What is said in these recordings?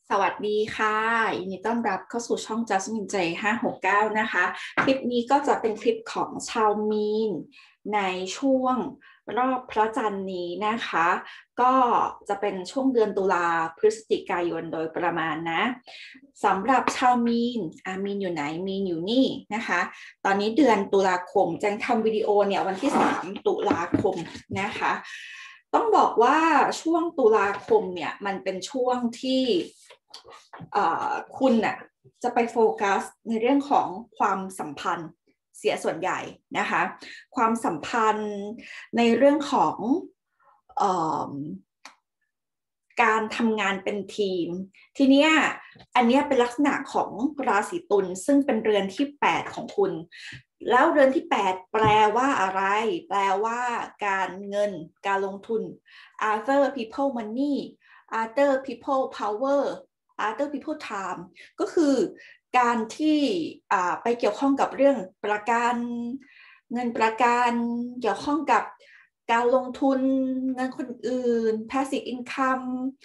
สวัสดีค่ะยินดีต้อนรับเข้าสู่ช่อง Jasmine J 569นะคะคลิปนี้ก็จะเป็นคลิปของชาวมีนในช่วงรอบพระจันทร์นี้นะคะก็จะเป็นช่วงเดือนตุลาพฤศจิกายนโดยประมาณนะสำหรับชาวมีนมีนอยู่ไหนมีนอยู่นี่นะคะตอนนี้เดือนตุลาคมแจงทำวิดีโอเนี่ยวันที่3ตุลาคมนะคะต้องบอกว่าช่วงตุลาคมเนี่ยมันเป็นช่วงที่คุณน่ะจะไปโฟกัสในเรื่องของความสัมพันธ์เสียส่วนใหญ่นะคะความสัมพันธ์ในเรื่องของอการทำงานเป็นทีมทีนี้อันนี้เป็นลักษณะของราศีตุลซึ่งเป็นเรือนที่8ของคุณแล้วเรือนที่8แปลว่าอะไรแปลว่าการเงินการลงทุน other people money other people power other people time ก็คือการที่ไปเกี่ยวข้องกับเรื่องประกันเงินประกันเกี่ยวข้องกับการลงทุนเงินคนอื่น passive income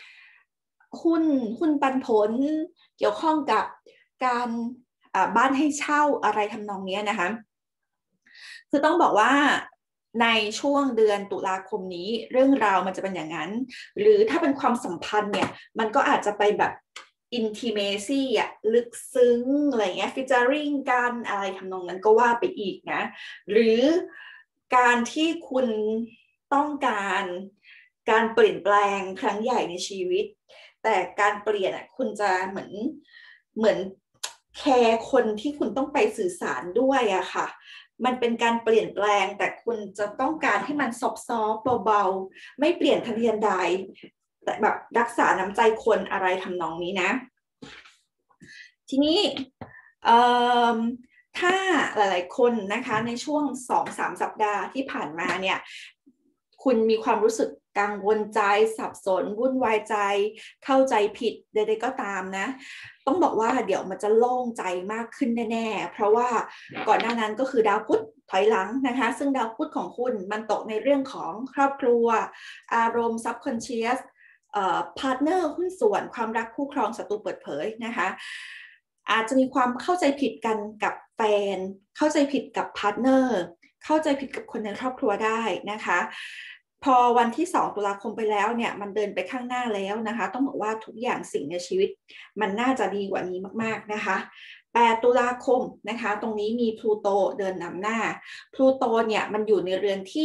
หุ้นปันผลเกี่ยวข้องกับการบ้านให้เช่าอะไรทำนองนี้นะคะคือต้องบอกว่าในช่วงเดือนตุลาคมนี้เรื่องราวมันจะเป็นอย่างนั้นหรือถ้าเป็นความสัมพันธ์เนี่ยมันก็อาจจะไปแบบintimacy อะลึกซึ้งอะไรเงี้ย featuring กันอะไรทำนองนั้นก็ว่าไปอีกนะหรือการที่คุณต้องการเปลี่ยนแปลงครั้งใหญ่ในชีวิตแต่การเปลี่ยนอ่ะคุณจะเหมือนแคร์คนที่คุณต้องไปสื่อสารด้วยอะค่ะมันเป็นการเปลี่ยนแปลงแต่คุณจะต้องการให้มันซอฟต์เบาๆไม่เปลี่ยนทันทีทันใดแต่แบบรักษาน้ำใจคนอะไรทำนองนี้นะทีนี้ถ้าหลายๆคนนะคะในช่วง2-3สัปดาห์ที่ผ่านมาเนี่ยคุณมีความรู้สึกกังวลใจสับสนวุ่นวายใจเข้าใจผิดใดๆก็ตามนะต้องบอกว่าเดี๋ยวมันจะโล่งใจมากขึ้นแน่ๆเพราะว่าก่อนหน้านั้นก็คือดาวพุธถอยหลังนะคะซึ่งดาวพุธของคุณมันตกในเรื่องของครอบครัวอารมณ์ subconscious พาร์ทเนอร์หุ้นส่วนความรักคู่ครองศัตรูเปิดเผยนะคะอาจจะมีความเข้าใจผิดกันกับแฟนเข้าใจผิดกับพาร์ทเนอร์เข้าใจผิดกับคนในครอบครัวได้นะคะพอวันที่2ตุลาคมไปแล้วเนี่ยมันเดินไปข้างหน้าแล้วนะคะต้องบอกว่าทุกอย่างสิ่งในชีวิตมันน่าจะดีกว่านี้มากๆนะคะ8ตุลาคมนะคะตรงนี้มีพลูโตเดินนำหน้าพลูโตเนี่ยมันอยู่ในเรือนที่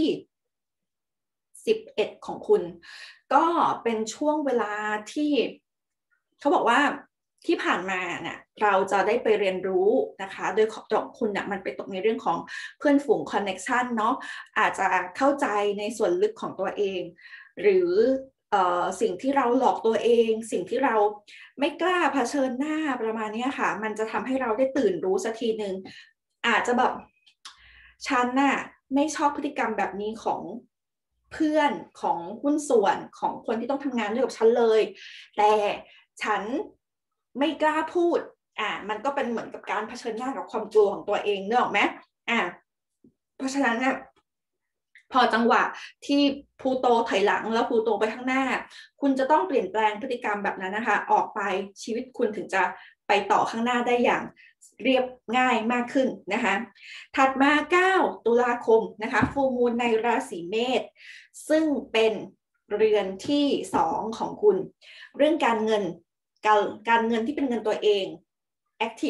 11ของคุณก็เป็นช่วงเวลาที่เขาบอกว่าที่ผ่านมาเนี่ยเราจะได้ไปเรียนรู้นะคะโดยของคุณเนี่ยมันไปตกในเรื่องของเพื่อนฝูงคอนเน็กชันเนาะอาจจะเข้าใจในส่วนลึกของตัวเองหรือสิ่งที่เราหลอกตัวเองสิ่งที่เราไม่กล้าเผชิญหน้าประมาณนี้ค่ะมันจะทำให้เราได้ตื่นรู้สักทีหนึ่งอาจจะแบบฉันน่ะไม่ชอบพฤติกรรมแบบนี้ของเพื่อนของหุ้นส่วนของคนที่ต้องทำงานด้วยกับฉันเลยแต่ฉันไม่กล้าพูดมันก็เป็นเหมือนกับการเผชิญหน้ากับความกลัวของตัวเองเนอะไหมเพราะฉะนั้นเนี่ยพอจังหวะที่พลูโตถอยหลังแล้วพลูโตไปข้างหน้าคุณจะต้องเปลี่ยนแปลงพฤติกรรมแบบนั้นนะคะออกไปชีวิตคุณถึงจะไปต่อข้างหน้าได้อย่างเรียบง่ายมากขึ้นนะคะถัดมา9ตุลาคมนะคะฟูลมูนในราศีเมษซึ่งเป็นเรือนที่2ของคุณเรื่องการเงินการเงินที่เป็นเงินตัวเอง active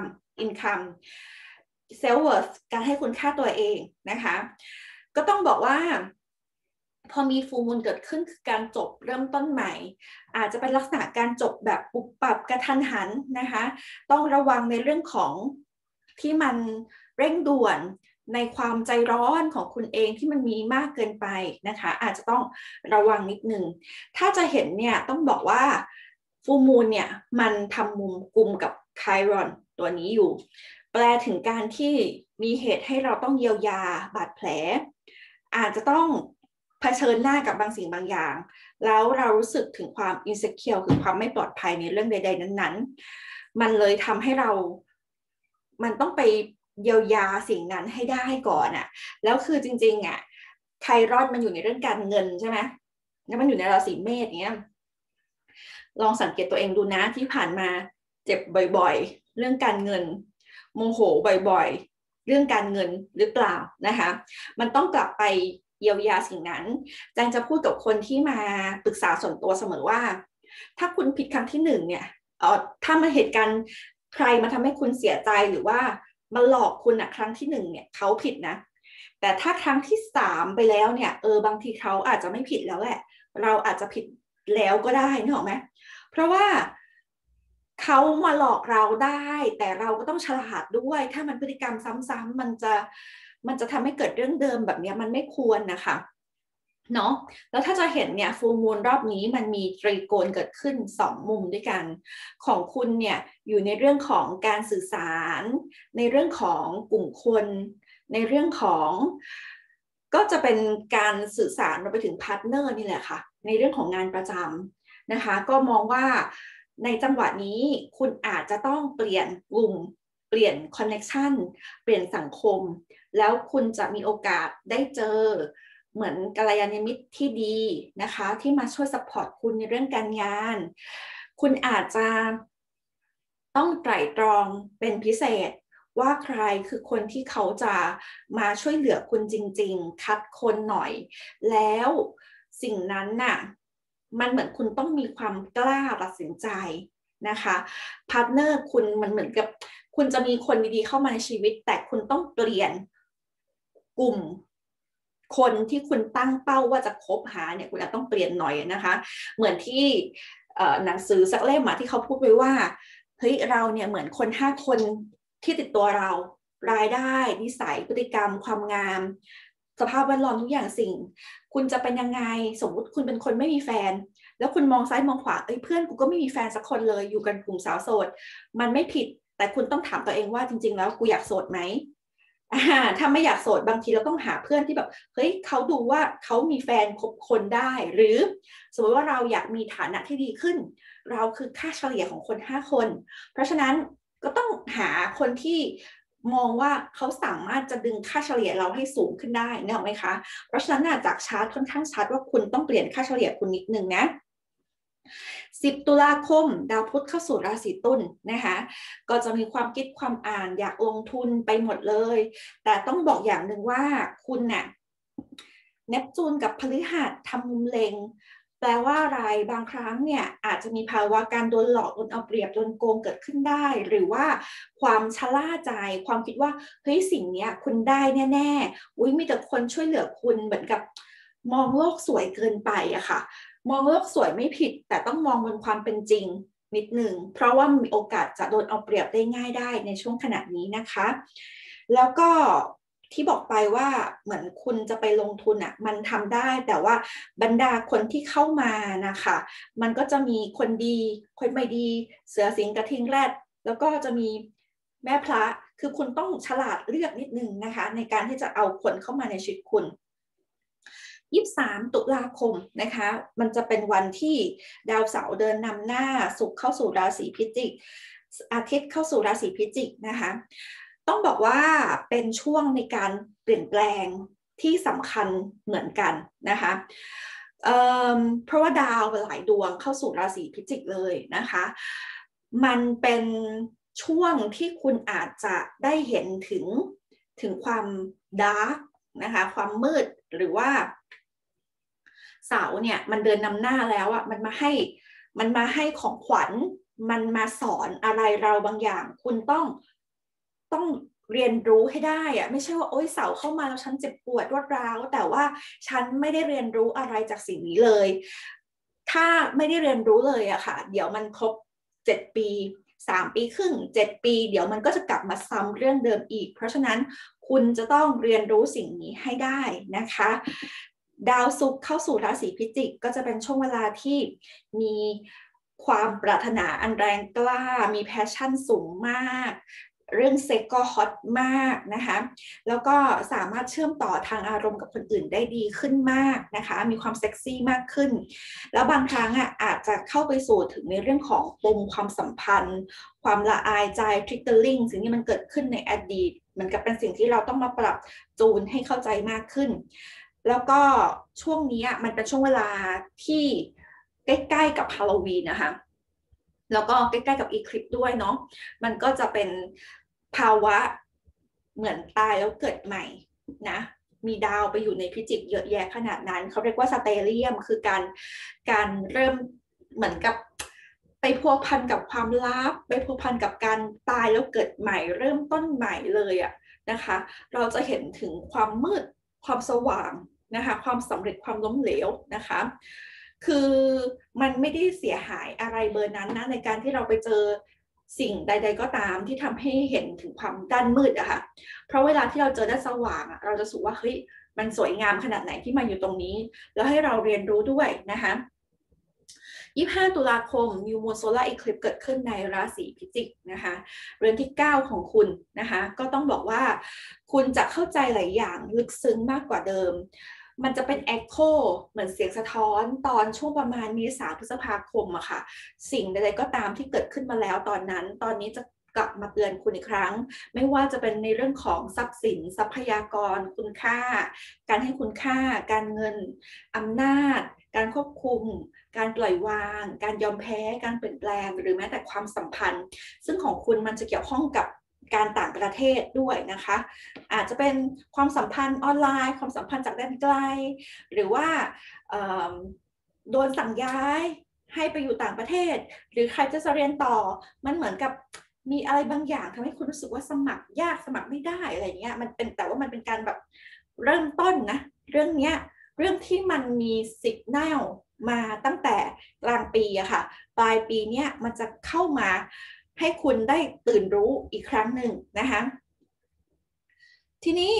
income self worth การให้คุณค่าตัวเองนะคะก็ต้องบอกว่าพอมีฟูลมูนเกิดขึ้นคือการจบเริ่มต้นใหม่อาจจะเป็นลักษณะการจบแบบปุบปับกระทันหันนะคะต้องระวังในเรื่องของที่มันเร่งด่วนในความใจร้อนของคุณเองที่มันมีมากเกินไปนะคะอาจจะต้องระวังนิดนึงถ้าจะเห็นเนี่ยต้องบอกว่าฟูลมูนเนี่ยมันทำมุมกุมกับไครอนตัวนี้อยู่แปลถึงการที่มีเหตุให้เราต้องเยียวยาบาดแผลอาจจะต้องเผชิญหน้ากับบางสิ่งบางอย่างแล้วเรารู้สึกถึงความอินเซคิวคือความไม่ปลอดภัยในเรื่องใดๆนั้นๆมันเลยทำให้มันต้องไปเยียวยาสิ่งนั้นให้ได้ก่อนอ่ะแล้วคือจริงๆอ่ะไครอนมันอยู่ในเรื่องการเงินใช่ไหมแล้วมันอยู่ในราศีเมษเนี้ยลองสังเกตตัวเองดูนะที่ผ่านมาเจ็บบ่อยๆเรื่องการเงินโมโหบ่อยๆเรื่องการเงินหรือเปล่านะคะมันต้องกลับไปเยียวยาสิ่งนั้นแจงจะพูดกับคนที่มาปรึกษาส่วนตัวเสมอว่าถ้าคุณผิดครั้งที่หนึ่งเนี่ยถ้ามาเหตุการณ์ใครมาทำให้คุณเสียใจหรือว่ามาหลอกคุณครั้งที่หนึ่งเนี่ยเขาผิดนะแต่ถ้าครั้งที่สามไปแล้วเนี่ยบางทีเขาอาจจะไม่ผิดแล้วแหละเราอาจจะผิดแล้วก็ได้นึกออกไหมเพราะว่าเขามาหลอกเราได้แต่เราก็ต้องฉลาดด้วยถ้ามันพฤติกรรมซ้ำๆมันจะทำให้เกิดเรื่องเดิมแบบนี้มันไม่ควรนะคะเนาะแล้วถ้าจะเห็นเนี่ยฟูลมูนรอบนี้มันมีตรีโกณเกิดขึ้น2มุมด้วยกันของคุณเนี่ยอยู่ในเรื่องของการสื่อสารในเรื่องของกลุ่มคนในเรื่องของก็จะเป็นการสื่อสารไปถึงพาร์ทเนอร์นี่แหละค่ะในเรื่องของงานประจำนะคะก็มองว่าในจังหวะนี้คุณอาจจะต้องเปลี่ยนกลุ่มเปลี่ยนคอนเนคชันเปลี่ยนสังคมแล้วคุณจะมีโอกาสได้เจอเหมือนกัลยาณมิตรที่ดีนะคะที่มาช่วยซัพพอร์ตคุณในเรื่องการงานคุณอาจจะต้องไตร่ตรองเป็นพิเศษว่าใครคือคนที่เขาจะมาช่วยเหลือคุณจริงๆคัดคนหน่อยแล้วสิ่งนั้นน่ะมันเหมือนคุณต้องมีความกล้าตัดสินใจนะคะพาร์ทเนอร์คุณมันเหมือนกับคุณจะมีคนดีๆเข้ามาในชีวิตแต่คุณต้องเปลี่ยนกลุ่มคนที่คุณตั้งเป้าว่าจะคบหาเนี่ยคุณอาจต้องเปลี่ยนหน่อยนะคะเหมือนที่หนังสือสักเล่มที่เขาพูดไว้ว่าเฮ้ยเราเนี่ยเหมือนคน5 คนที่ติดตัวเรารายได้นิสัยพฤติกรรมความงามสภาพแวดล้อมทุกอย่างสิ่งคุณจะเป็นยังไงสมมุติคุณเป็นคนไม่มีแฟนแล้วคุณมองซ้ายมองขวาเพื่อนกูก็ไม่มีแฟนสักคนเลยอยู่กันกลุ่มสาวโสดมันไม่ผิดแต่คุณต้องถามตัวเองว่าจริงๆแล้วกูอยากโสดไหมถ้าไม่อยากโสดบางทีเราต้องหาเพื่อนที่แบบเฮ้ยเขาดูว่าเขามีแฟนคบคนได้หรือสมมติว่าเราอยากมีฐานะที่ดีขึ้นเราคือค่าเฉลี่ยของคน5 คนเพราะฉะนั้นก็ต้องหาคนที่มองว่าเขาสามารถจะดึงค่าเฉลี่ยเราให้สูงขึ้นได้นึกออกไหมคะเพราะฉะนั้นจากชาร์ตค่อนข้างชัดว่าคุณต้องเปลี่ยนค่าเฉลี่ยคุณนิดนึงนะ10 ตุลาคมดาวพุธเข้าสู่ราศีตุลนะคะก็จะมีความคิดความอ่านอยากลงทุนไปหมดเลยแต่ต้องบอกอย่างหนึ่งว่าคุณน่ะเนปจูนกับพฤหัสทำมุมเล็งแปลว่าอะไรบางครั้งเนี่ยอาจจะมีภาวะการโดนหลอกโดนเอาเปรียบโดนโกงเกิดขึ้นได้หรือว่าความชะล่าใจความคิดว่าเฮ้ยสิ่งนี้คุณได้แน่ๆอุ้ยมีแต่คนช่วยเหลือคุณเหมือนกับมองโลกสวยเกินไปอะค่ะ มองโลกสวยไม่ผิดแต่ต้องมองบนความเป็นจริงนิดหนึ่งเพราะว่ามีโอกาสจะโดนเอาเปรียบได้ง่ายได้ในช่วงขณะนี้นะคะแล้วก็ที่บอกไปว่าเหมือนคุณจะไปลงทุนมันทำได้แต่ว่าบรรดาคนที่เข้ามานะคะมันก็จะมีคนดีคนไม่ดีเสือสิงกระทิงแรดแล้วก็จะมีแม่พระคือคุณต้องฉลาดเลือกนิดนึงนะคะในการที่จะเอาคนเข้ามาในชีวิตคุณ23 ตุลาคมนะคะมันจะเป็นวันที่ดาวเสาร์เดินนำหน้าศุกร์เข้าสู่ราศีพิจิกอาทิตย์เข้าสู่ราศีพิจิกนะคะต้องบอกว่าเป็นช่วงในการเปลี่ยนแปลงที่สำคัญเหมือนกันนะคะเพราะว่าดาวหลายดวงเข้าสู่ราศีพิจิกเลยนะคะมันเป็นช่วงที่คุณอาจจะได้เห็นถึงความดาร์กนะคะความมืดหรือว่าเสาเนี่ยมันเดินนำหน้าแล้วมันมาให้ของขวัญมันมาสอนอะไรเราบางอย่างคุณต้องเรียนรู้ให้ได้ไม่ใช่ว่าโอ๊ยเสาเข้ามาแล้วฉันเจ็บปวดรวดร้าวแต่ว่าฉันไม่ได้เรียนรู้อะไรจากสิ่งนี้เลยถ้าไม่ได้เรียนรู้เลยค่ะเดี๋ยวมันครบ7 ปี3 ปีครึ่ง7 ปีเดี๋ยวมันก็จะกลับมาซ้ำเรื่องเดิมอีกเพราะฉะนั้นคุณจะต้องเรียนรู้สิ่งนี้ให้ได้นะคะดาวศุกร์เข้าสู่ราศีพิจิกก็จะเป็นช่วงเวลาที่มีความปรารถนาอันแรงกล้ามีแพชชั่นสูงมากเรื่องเซ็กก็ฮอตมากนะคะแล้วก็สามารถเชื่อมต่อทางอารมณ์กับคนอื่นได้ดีขึ้นมากนะคะมีความเซ็กซี่มากขึ้นแล้วบางครั้งอาจจะเข้าไปสู่ถึงในเรื่องของปมความสัมพันธ์ความละอายใจทริกเกอร์ลิงสิ่งที่มันเกิดขึ้นในอดีตเหมือนกับเป็นสิ่งที่เราต้องมาปรับจูนให้เข้าใจมากขึ้นแล้วก็ช่วงนี้มันเป็นช่วงเวลาที่ใกล้ๆกับฮาโลวีนนะคะแล้วก็ใกล้ๆกับอีคลิปด้วยเนาะมันก็จะเป็นภาวะเหมือนตายแล้วเกิดใหม่นะมีดาวไปอยู่ในพิจิกเยอะแยะขนาดนั้นเขาเรียกว่าสเตเลียมคือการเริ่มเหมือนกับไปพัวพันกับความลับไปพัวพันกับการตายแล้วเกิดใหม่เริ่มต้นใหม่เลยอะนะคะเราจะเห็นถึงความมืดความสว่างนะคะความสำเร็จความล้มเหลวนะคะคือมันไม่ได้เสียหายอะไรเบอร์นั้นนะในการที่เราไปเจอสิ่งใดๆก็ตามที่ทำให้เห็นถึงความด้านมืดอะค่ะเพราะเวลาที่เราเจอด้านสว่างอะเราจะรู้สึกว่าเฮ้ยมันสวยงามขนาดไหนที่มาอยู่ตรงนี้แล้วให้เราเรียนรู้ด้วยนะคะ25 ตุลาคม New Moon Solar Eclipse เกิดขึ้นในราศีพิจิกนะคะเรือนที่ 9 ของคุณนะคะก็ต้องบอกว่าคุณจะเข้าใจหลายอย่างลึกซึ้งมากกว่าเดิมมันจะเป็น echo เหมือนเสียงสะท้อนตอนช่วงประมาณเมษาพฤษภาคมอะค่ะสิ่งใดๆก็ตามที่เกิดขึ้นมาแล้วตอนนั้นตอนนี้จะกลับมาเตือนคุณอีกครั้งไม่ว่าจะเป็นในเรื่องของทรัพย์สินทรัพยากรคุณค่าการให้คุณค่าการเงินอำนาจการควบคุมการปล่อยวางการยอมแพ้การเปลี่ยนแปลงหรือแม้แต่ความสัมพันธ์ซึ่งของคุณมันจะเกี่ยวข้องกับการต่างประเทศด้วยนะคะอาจจะเป็นความสัมพันธ์ออนไลน์ความสัมพันธ์จากแดนไกลหรือว่าโดนสั่งย้ายให้ไปอยู่ต่างประเทศหรือใครจะเรียนต่อมันเหมือนกับมีอะไรบางอย่างทำให้คุณรู้สึกว่าสมัครยากสมัครไม่ได้อะไรเงี้ยมันเป็นแต่ว่ามันเป็นการแบบเริ่มต้นนะเรื่องเนี้ยเรื่องที่มันมีสิกแนลมาตั้งแต่กลางปีอะค่ะปลายปีเนี้ยมันจะเข้ามาให้คุณได้ตื่นรู้อีกครั้งหนึ่งนะคะทีนี้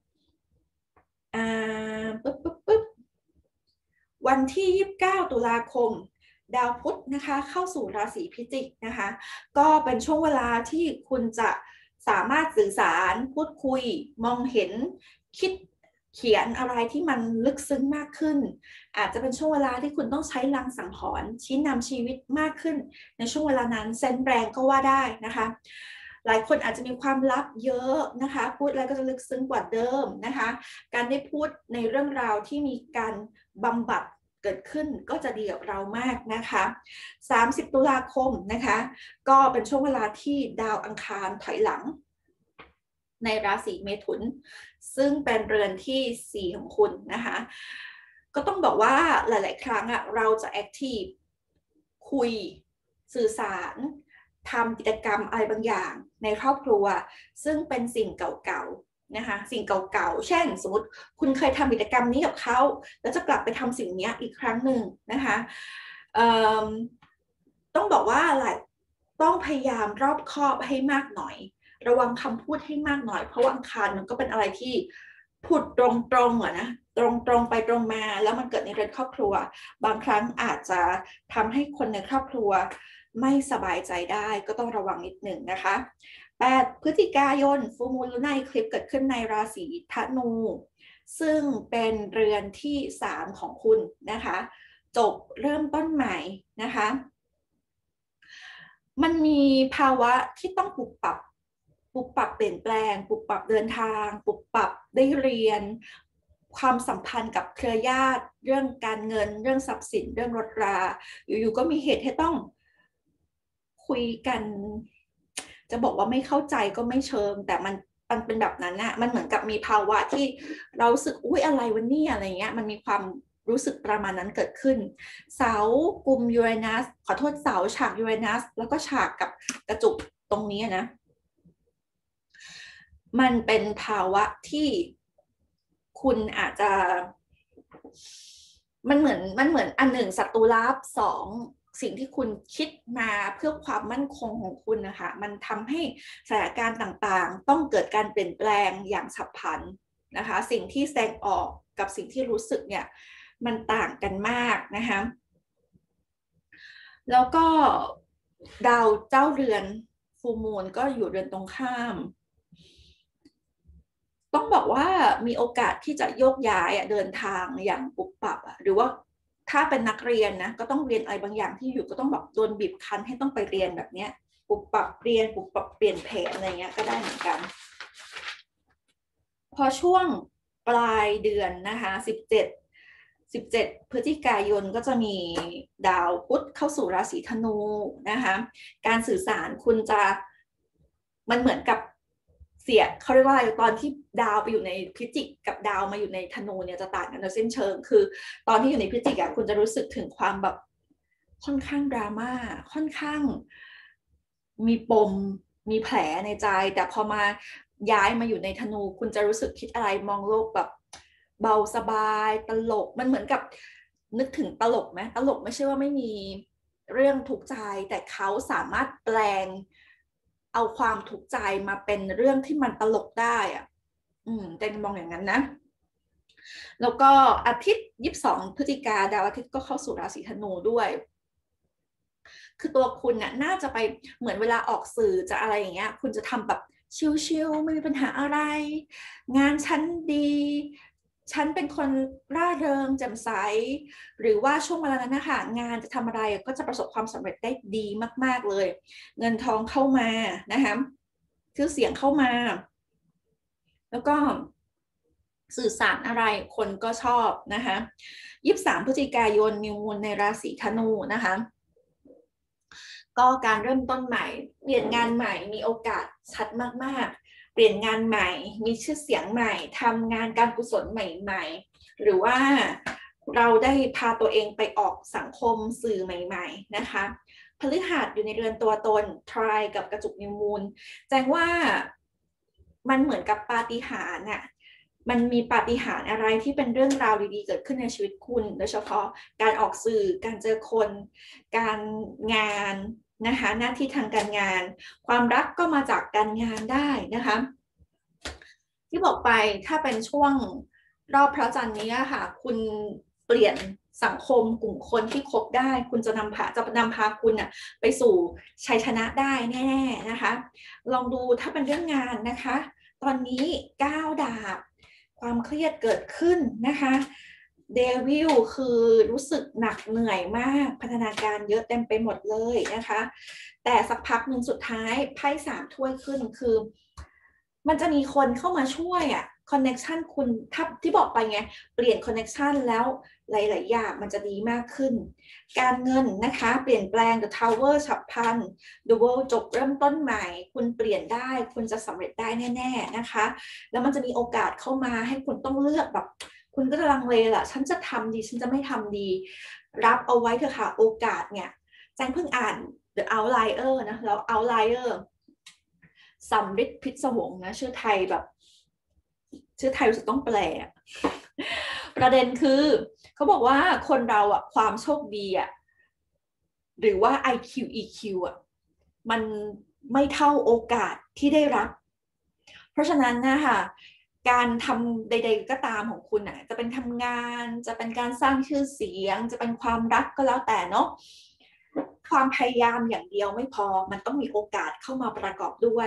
ปุ๊บวันที่29 ตุลาคมดาวพุธนะคะเข้าสู่ราศีพิจิกนะคะก็เป็นช่วงเวลาที่คุณจะสามารถสื่อสารพูดคุยมองเห็นคิดเขียนอะไรที่มันลึกซึ้งมากขึ้นอาจจะเป็นช่วงเวลาที่คุณต้องใช้ลางสังหรณ์ชี้นำชีวิตมากขึ้นในช่วงเวลานั้นเซนแรงก็ว่าได้นะคะหลายคนอาจจะมีความลับเยอะนะคะพูดอะไรก็จะลึกซึ้งกว่าเดิมนะคะการได้พูดในเรื่องราวที่มีการบำบัดเกิดขึ้นก็จะดีกับเรามากนะคะ30 ตุลาคมนะคะก็เป็นช่วงเวลาที่ดาวอังคารถอยหลังในราศีเมถุนซึ่งเป็นเรือนที่4ของคุณนะคะก็ต้องบอกว่าหลายๆครั้งอะเราจะแอคทีฟคุยสื่อสารทำกิจกรรมอะไรบางอย่างในครอบครัวซึ่งเป็นสิ่งเก่าๆนะคะสิ่งเก่าๆเช่นสมมติคุณเคยทำกิจกรรมนี้กับเขาแล้วจะกลับไปทำสิ่งนี้อีกครั้งหนึ่งนะคะต้องบอกว่าอะไรต้องพยายามรอบคอบให้มากหน่อยระวังคำพูดให้มากหน่อยเพราะว่าอังคารมันก็เป็นอะไรที่พูดตรงๆอะนะตรงไปตรงมาแล้วมันเกิดในเรือนครอบครัวบางครั้งอาจจะทำให้คนในครอบครัวไม่สบายใจได้ก็ต้องระวังนิดหนึ่งนะคะ8 พฤศจิกายนฟูมูลลูน่าอีคลิปเกิดขึ้นในราศีธนูซึ่งเป็นเรือนที่3ของคุณนะคะจบเริ่มต้นใหม่นะคะมันมีภาวะที่ต้องปรับเปลี่ยนแปลงปรับปรับเดินทางปรับปรับได้เรียนความสัมพันธ์กับเครือญาติเรื่องการเงินเรื่องทรัพย์สินเรื่องรถราอยู่ๆก็มีเหตุให้ต้องคุยกันจะบอกว่าไม่เข้าใจก็ไม่เชิงแต่มันเป็นแบบนั้นนะมันเหมือนกับมีภาวะที่เรารู้สึกอุ๊ยอะไรวันนี้อะไรเงี้ยมันมีความรู้สึกประมาณนั้นเกิดขึ้นเสากุมยูเรนัสขอโทษเสาฉากยูเรนัสแล้วก็ฉากกับกระจุกตรงนี้นะมันเป็นภาวะที่คุณอาจจะมันเหมือนอันหนึ่งศัตรูลับสองสิ่งที่คุณคิดมาเพื่อความมั่นคงของคุณนะคะมันทำให้สถานการณ์ต่างๆต้องเกิดการเปลี่ยนแปลงอย่างฉับพลันนะคะสิ่งที่แสดงออกกับสิ่งที่รู้สึกเนี่ยมันต่างกันมากนะคะแล้วก็ดาวเจ้าเรือนฟูมูลก็อยู่เรือนตรงข้ามต้องบอกว่ามีโอกาสที่จะโยกย้ายเดินทางอย่างปุบปับหรือว่าถ้าเป็นนักเรียนนะก็ต้องเรียนอะไรบางอย่างที่อยู่ก็ต้องแบบโดนบีบคั้นให้ต้องไปเรียนแบบนี้ปุบปับเรียนปุบปับเปลี่ยนแผนอะไรเงี้ยก็ได้เหมือนกันพอช่วงปลายเดือนนะคะ17 17 พฤศจิกายนก็จะมีดาวพุธเข้าสู่ราศีธนูนะคะการสื่อสารคุณจะมันเหมือนกับเสียเขาเรียกว่าตอนที่ดาวไปอยู่ในพิจิกกับดาวมาอยู่ในธนูเนี่ยจะต่างกันโดยสิ้นเชิงคือตอนที่อยู่ในพิจิกคุณจะรู้สึกถึงความแบบค่อนข้างดราม่าค่อนข้างมีปมมีแผลในใจแต่พอมาย้ายมาอยู่ในธนูคุณจะรู้สึกคิดอะไรมองโลกแบบเบาสบายตลกมันเหมือนกับนึกถึงตลกไหมตลกไม่ใช่ว่าไม่มีเรื่องทุกข์ใจแต่เขาสามารถแปลงเอาความทุกข์ใจมาเป็นเรื่องที่มันตลกได้อะเจนมองอย่างนั้นนะแล้วก็อาทิตย์22 พฤศจิกาดาวอาทิตย์ก็เข้าสู่ราศีธนูด้วยคือตัวคุณน่ะน่าจะไปเหมือนเวลาออกสื่อจะอะไรอย่างเงี้ยคุณจะทำแบบชิลๆไม่มีปัญหาอะไรงานฉันดีฉันเป็นคนร่าเริงแจ่มใสหรือว่าช่วงเวลานั้นนะคะงานจะทำอะไรก็จะประสบความสำเร็จได้ดีมากๆเลยเงินทองเข้ามานะคะชื่อเสียงเข้ามาแล้วก็สื่อสารอะไรคนก็ชอบนะคะ23 พฤศจิกายนนิวมูนในราศีธนูนะคะก็การเริ่มต้นใหม่เปลี่ยนงานใหม่มีโอกาสชัดมากๆเปลี่ยนงานใหม่มีชื่อเสียงใหม่ทำงานการกุศลใหม่ๆหรือว่าเราได้พาตัวเองไปออกสังคมสื่อใหม่ๆนะคะพฤหัสอยู่ในเรือนตัวตนทรายกับกระจุกนิวมูลแจ้งว่ามันเหมือนกับปาฏิหาริย์น่ะมันมีปาฏิหาริย์อะไรที่เป็นเรื่องราวดีๆเกิดขึ้นในชีวิตคุณโดยเฉพาะการออกสื่อการเจอคนการงานนะคะหน้าที่ทางการงานความรักก็มาจากการงานได้นะคะที่บอกไปถ้าเป็นช่วงรอบพระจันทร์นี้ค่ะคุณเปลี่ยนสังคมกลุ่มคนที่คบได้คุณจะนำพาคุณไปสู่ชัยชนะได้แน่ๆนะคะลองดูถ้าเป็นเรื่องงานนะคะตอนนี้9 ดาบความเครียดเกิดขึ้นนะคะเดวิลคือรู้สึกหนักเหนื่อยมากพัฒนาการเยอะเต็มไปหมดเลยนะคะแต่สักพักหนึ่งสุดท้ายไพ่3 ถ้วยขึ้นคือมันจะมีคนเข้ามาช่วยคอนเน็กชันคุณที่บอกไปไงเปลี่ยนคอนเน็กชันแล้วหลายๆอย่างมันจะดีมากขึ้นการเงินนะคะเปลี่ยนแปลง The Tower ฉับพลัน The World จบเริ่มต้นใหม่คุณเปลี่ยนได้คุณจะสำเร็จได้แน่ๆนะคะแล้วมันจะมีโอกาสเข้ามาให้คุณต้องเลือกแบบคุณก็จะลังเลล่ะฉันจะทำดีฉันจะไม่ทำดีรับเอาไว้เถอะค่ะโอกาสเนี่ยแจ้งเพิ่งอ่าน The Outlier นะแล้ว Outlier สำริดพิศวงนะชื่อไทยแบบชื่อไทยรู้สึกต้องแปลประเด็นคือเขาบอกว่าคนเราความโชคดีหรือว่า IQ EQ มันไม่เท่าโอกาสที่ได้รับเพราะฉะนั้นนะคะการทำใดๆก็ตามของคุณจะเป็นทำงานจะเป็นการสร้างชื่อเสียงจะเป็นความรักก็แล้วแต่เนาะความพยายามอย่างเดียวไม่พอมันต้องมีโอกาสเข้ามาประกอบด้วย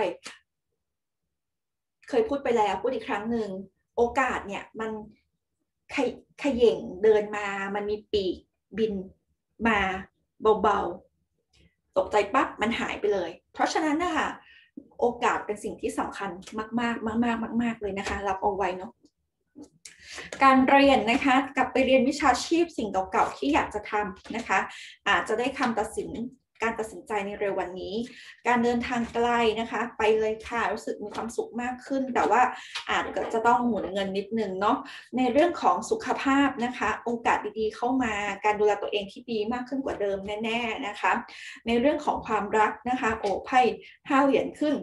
เคยพูดไปแล้วพูดอีกครั้งหนึ่งโอกาสเนี่ยมันขย่งเดินมามันมีปีกบินมาเบาๆตกใจปั๊บมันหายไปเลยเพราะฉะนั้นนะคะโอกาสเป็นสิ่งที่สำคัญมากๆเลยนะคะรับเอาไว้เนาะการเรียนนะคะกลับไปเรียนวิชาชีพสิ่งเก่าๆที่อยากจะทำนะคะอาจจะได้การตัดสินใจในเร็ววันนี้การเดินทางไกลนะคะไปเลยค่ะรู้สึกมีความสุขมากขึ้นแต่ว่าอาจจะต้องหมุนเงินนิดนึงเนาะในเรื่องของสุขภาพนะคะโอกาสดีๆเข้ามาการดูแลตัวเองที่ดีมากขึ้นกว่าเดิมแน่ๆนะคะในเรื่องของความรักนะคะโอ้ไพ่5 เหรียญขึ้น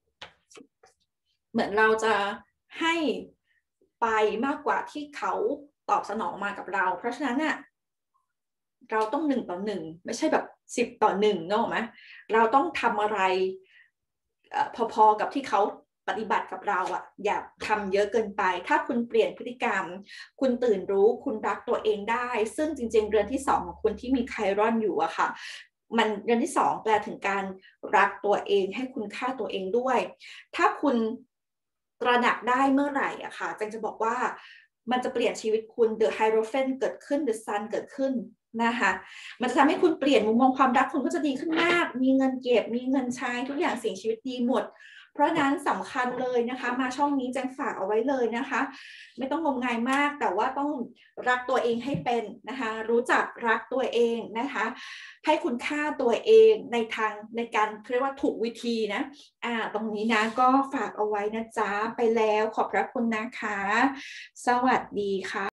เหมือนเราจะให้ไปมากกว่าที่เขาตอบสนองมากับเราเพราะฉะนั้นเราต้อง1:1ไม่ใช่แบบ10:1เนอะไหมเราต้องทำอะไรพอๆกับที่เขาปฏิบัติกับเราอย่าทำเยอะเกินไปถ้าคุณเปลี่ยนพฤติกรรมคุณตื่นรู้คุณรักตัวเองได้ซึ่งจริงๆเรือนที่2ของคุณที่มีไครอนอยู่ค่ะมันเรือนที่2แปลถึงการรักตัวเองให้คุณค่าตัวเองด้วยถ้าคุณตระหนักได้เมื่อไหร่ค่ะจังจะบอกว่ามันจะเปลี่ยนชีวิตคุณ The Hierophant เกิดขึ้น The Sun เกิดขึ้นนะคะมันจะทำให้คุณเปลี่ยนมุมมองความรักคุณก็จะดีขึ้นมากมีเงินเก็บมีเงินใช้ทุกอย่างสิ่งชีวิตดีหมดเพราะนั้นสำคัญเลยนะคะมาช่องนี้แจงฝากเอาไว้เลยนะคะไม่ต้องงมงายมากแต่ว่าต้องรักตัวเองให้เป็นนะคะรู้จักรักตัวเองนะคะให้คุณค่าตัวเองในการเรียกว่าถูกวิธีนะตรงนี้นะก็ฝากเอาไว้นะจ๊ะไปแล้วขอบพระคุณนะคะสวัสดีค่ะ